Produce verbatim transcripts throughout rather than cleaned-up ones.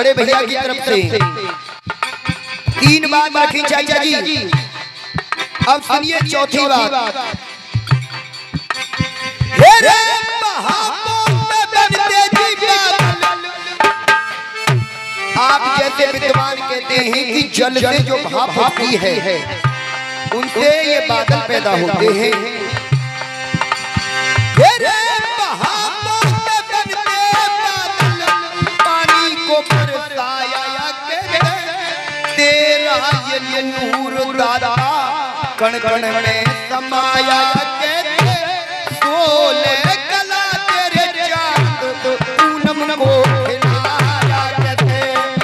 बड़े भैया की तरफ से तीन बात रखी चाचा जी। अब सुनिए चौथी बात। आप जैसे विद्वान कहते हैं कि जल से जो भाप होती है उनसे ये बादल पैदा होते हैं। पानी को बरसाया तेरा ये नूर दादा कण कण में समाया कहते सोले कला तेरे चांद पूनम को खिलाया कहते।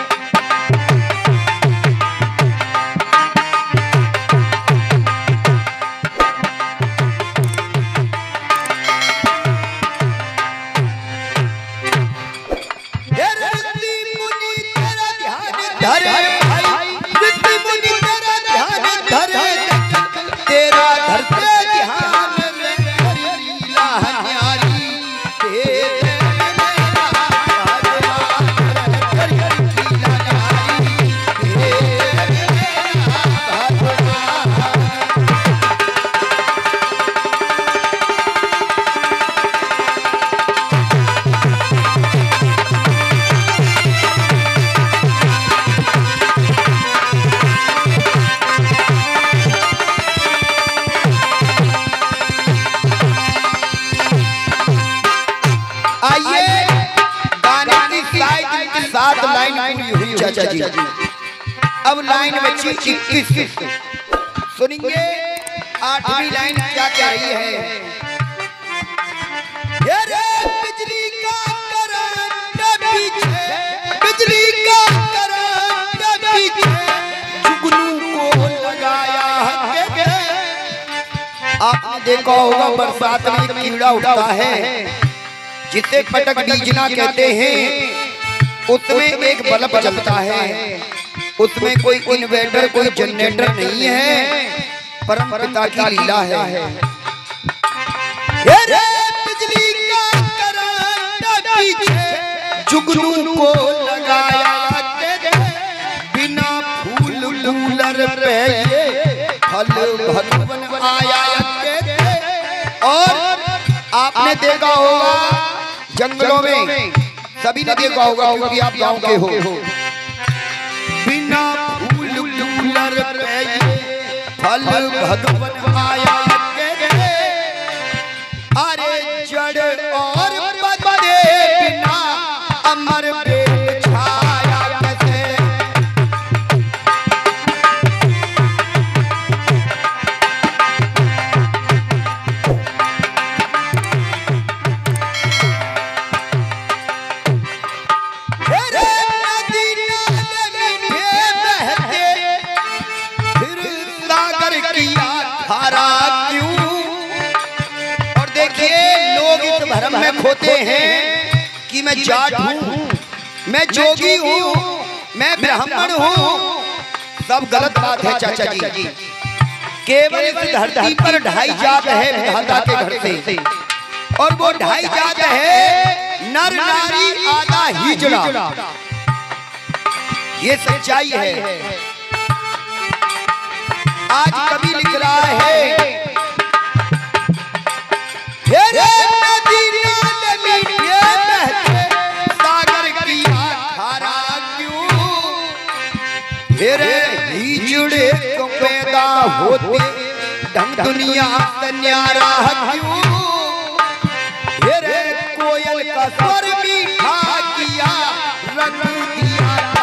सात लाइन पूरी हुई चाचा जी। अब लाइन बची इक्कीस। सुनिए आठवीं लाइन क्या कह रही है। बिजली का करंट पीछे, बिजली का करंट पीछे जुगनू को लगाया है। आपने देखा होगा बरसात में एक कीड़ा उठता है जिसे पटक बीजना कहते हैं। उसमें एक बल्ब जलता है, उसमें कोई इन्वर्टर कोई जनरेटर नहीं है, परम पिता की लीला है। बिजली का करंट पीछे जुगनू को लगाया बिना फूल कूलर पे फल भगवन आया। और आपने देखा होगा जंगलों में, सभी ने देखा होगा क्योंकि आप गांव के हो, बिना फूल कूलर पे फल भगवन आया। अरे जड़ और पत्ते बिना अमर पे छाया कैसे। भ्रम में खोते हैं कि मैं जाट हूँ, मैं जोगी हूँ, मैं ब्राह्मण हूँ। सब गलत बात है चाचा जी। केवल इस धरती पर ढाई जात है विधाता के घर से, और वो ढाई जात है नर नारी आधा हिजड़ा। ये सच्चाई है। आज कवि लिख रहा है हिजड़े को पैदा होते ढंग दुनिया से न्यारा क्यों। कोयल का स्वर मीठा किया रंग दिया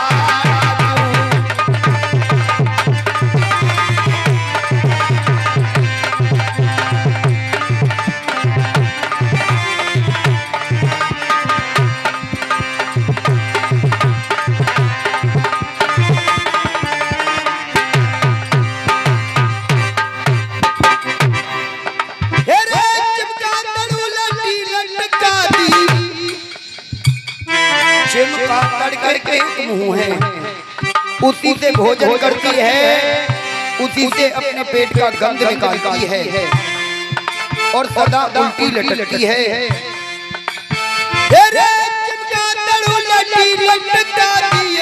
करके मुंह है, उसी से भोजन करती है, उसी से अपने पेट का गंध निकालती है और सदा उल्टी लटकती है।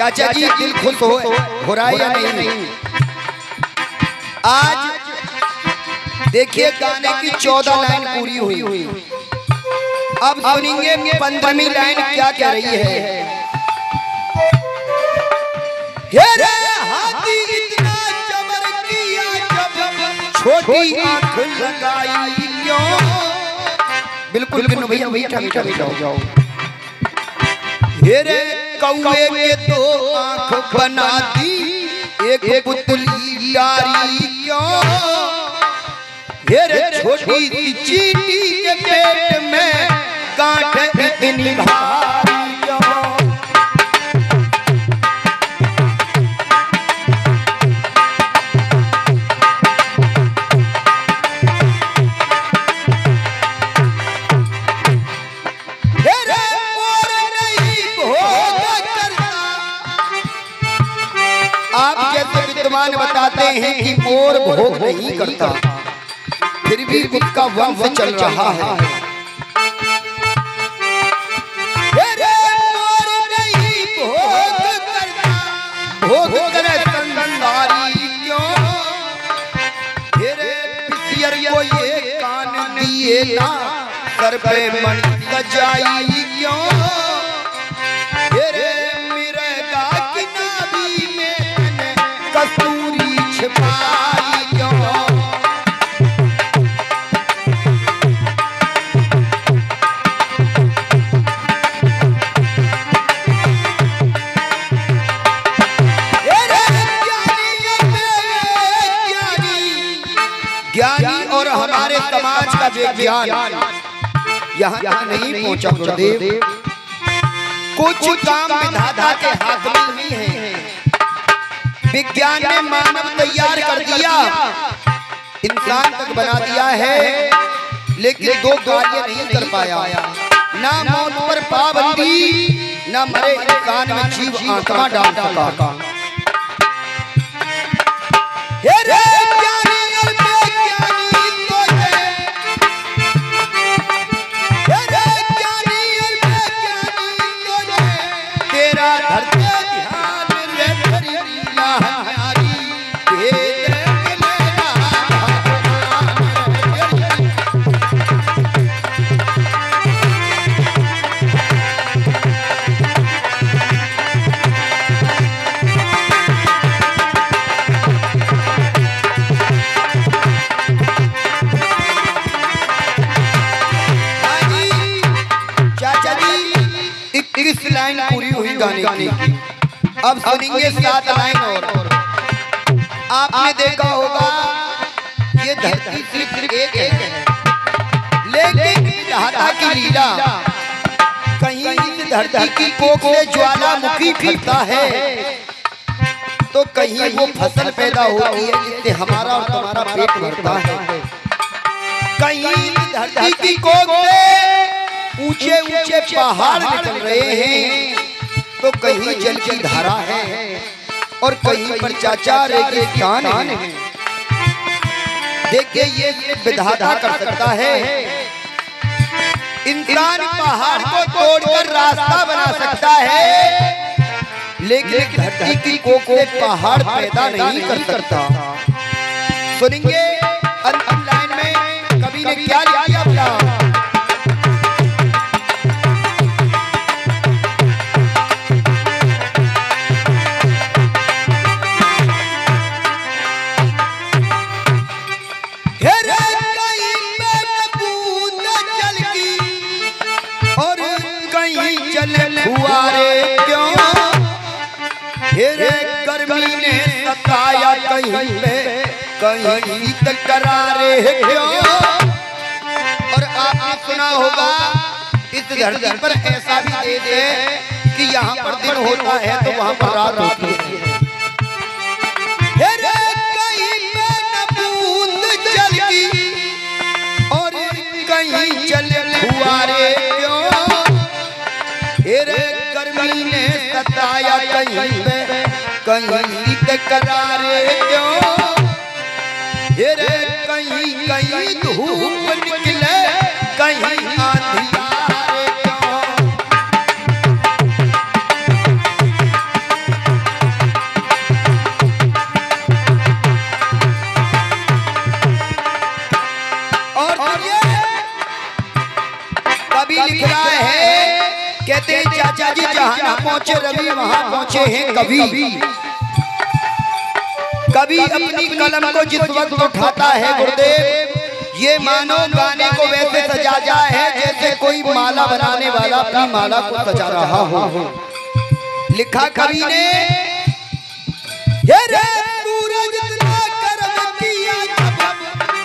चाचा जी दिल खुश हो हो रहा है या नहीं? आज देखिए गाने की चौदह लाइन पूरी हुई हुई अब सुनेंगे पंद्रहवीं लाइन क्या कह रही है। हे रे हाथी इतना जबर किया जब छोटी आंख लगाई क्यों। बिल्कुल बिल्कुल भैया भैया मीठा मीठा हो जाओ। हे रे कौवे के दो आंख बना दी एक पुतली डारी क्यों। हे रे छोटी सी चींटी के पेट में गांठ इतनी भारी क्यों। हे रे मोर नहीं भोग करता। आप जैसे विद्वान बताते हैं कि मोर भोग नहीं करता फिर भी उसका वंश चल रहा है। हे रे मोर नहीं भोग करता भोग करे संसारी क्यों। हे रे पिसियर को ये कान दिए ना सर पे मणि सजाई क्यों। हे रे मिर्गा की नाभि में कस्तूरी छिपाई क्यों। ज्ञानी और हमारे समाज का विज्ञान यहाँ यहाँ नहीं पहुँचा गुरुदेव। कुछ काम विधाता के हाथ में नहीं है। विज्ञान ने मानव तैयार कर दिया इंसान तक बना दिया है लेकिन दो कार्य नहीं कर पाया। ना मौत पर पाबंदी ना मरे इंसान में जीव आत्मा डाल सका। हे रे इक्कीस लाइन पूरी हुई गाने की। अब सुनेंगे सात लाइन और। आपने देखा होगा ये धरती सिर्फ एक है लेकिन विधाता की लीला कहीं इस धरती की कोख से ज्वालामुखी फटता है तो कहीं वो फसल पैदा होती है जिससे हमारा और तुम्हारा पेट भरता है। कहीं इस धरती की कोख से ऊंचे ऊंचे पहाड़ निकल रहे हैं तो कहीं जल की धारा है और कहीं पर चाचा रेगिस्तान है। देखिए ये विधाता कर सकता है। इंसान पहाड़ को तोड़कर रास्ता बना सकता है लेकिन धरती की कोख से पहाड़ पैदा नहीं कर सकता। सुनेंगे अंतिम लाइन में कवि ने क्या लिखा अपना। फुआरे क्यों। हे रे गर्मी ने सताया कहीं पे कहीं करारे क्यों। और आपने सुना होगा इस धरती पर ऐसा भी दे दे कि यहाँ पर दिन होता है तो वहाँ पर रात होती है। हे रे कहीं पे न बूंद जल की और कहीं चले फुआरे क्यों। हे रे गर्मी ने सताया कहीं पे कहीं करारे क्यों। हे रे कहीं कहीं धूप निकले कहीं अंधियारे क्यों। राजा जी जहाँ ना पहुँचे रवि वहाँ पहुँचे हैं कवि। कवि अपनी कलम को जिस वक्त उठाता है गुरुदेव, ये मानो गाने को वैसे सजाया है जैसे कोई माला बनाने वाला अपनी माला को सजा रहा हो। लिखा कवि ने, ये रे सूरज इतना कर्म किया जब,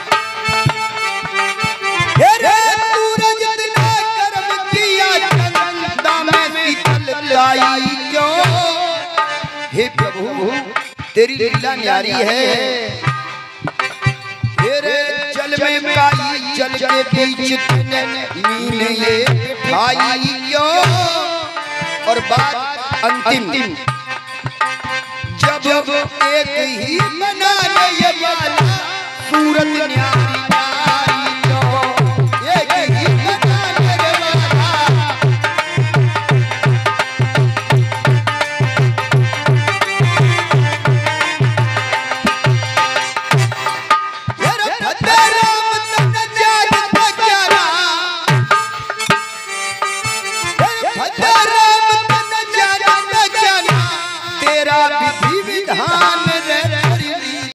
ये रे सूरज इतना कर्म किया चंदा में शीतल लाई क्यों। हे प्रभु तेरी लीला न्यारी है। तेरे जल में काई जल के बीच तूने मीन ये बिठाई क्यों। और बात अंतिम, जब एक ही बनाने ये वाला सूरत न्यारी न्यारी क्यों। एक ही बनाने ये वाला, तेरा विधि विधान